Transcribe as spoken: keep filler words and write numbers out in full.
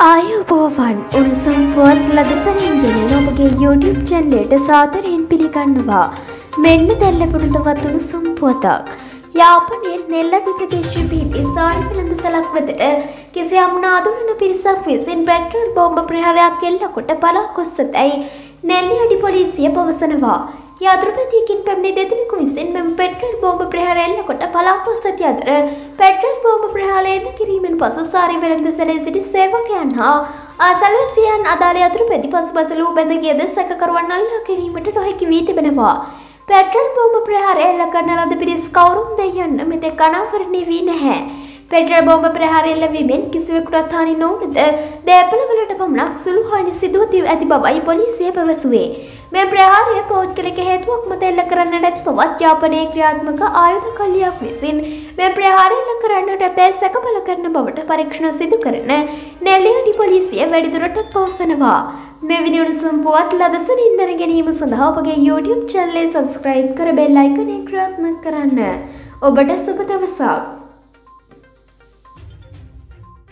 ආයුබෝවන් උණුසුම් පුවත් ලදසනින් ගෙනෙන ඔබගේ YouTube channel එකට සාදරයෙන් පිළිගන්නවා. මෙන්න දැන් ලැබුණු තවත් උණුසුම් පුවතක්. යාපනයේ නෙල්ලඩු ප්‍රදේශයේ පිහිටි සාරිපිලඳ සලක් වෙතට කිසියම් නාදුරන පිරිසක් විසින් පෙට්‍රල් බෝම්බ ප්‍රහාරයක් එල්ල කොට පලා ගොස් ඇතැයි නෙල්ලියඩි පොලිසිය පවසනවා. යාත්‍රාපතියකින් පැමිණි දෙදෙනෙකු විසින් මෙම පෙට්‍රල් බෝම්බ ප්‍රහාර එල්ල කොට පලා ගොස් ඇති අතර පෙට්‍රල් බෝම්බ ප්‍රහාරය එල්ල කිරීමෙන් පසු සාරිපිලඳ සිටි සේවකයන් හා ආසල්වැසියන් අදාළ යාත්‍රාපති පසුබසලූ බැඳ ගියද සැකකරුවන් අල්ලා ගැනීමට නොහැකි වී තිබෙනවා. පෙට්‍රල් බෝම්බ ප්‍රහාරය එල්ල කරන ලද පිරිස් කවුරුන්ද යන්න මෙතෙක් අනාවරණය වී නැහැ. පෙට්‍රල් බෝම්බ ප්‍රහාරය එල්ලවීමෙන් කිසිවෙකුට හානි නොවුනද දේපළවලට පමණක් සුළු හානි සිදුව ඇති බවයි පොලිසිය පැවසුවේ. මේ ප්‍රහාරය පෞද්ගලික හේතුවක් මත එල්ල කරන්නට ඇති බවත් යාපනයේ ක්‍රියාත්මක ආයුධ කල්ලියක් විසින් මේ ප්‍රහාරය එල්ල කරන්නට ඇතැයි සැකපල කරන බවට පරීක්ෂණ සිදු කරන නෙල්ලියඩි පොලිසිය වැඩිදුරටත් පවසනවා. මේ වීඩියෝ උණුසුම් පුවත් ලදසනින් දැන ගැනීම සඳහා ඔබගේ YouTube channel එක subscribe කර bell icon එක ක්‍රියාත්මක කරන්න. ඔබට සුබ දවසක්.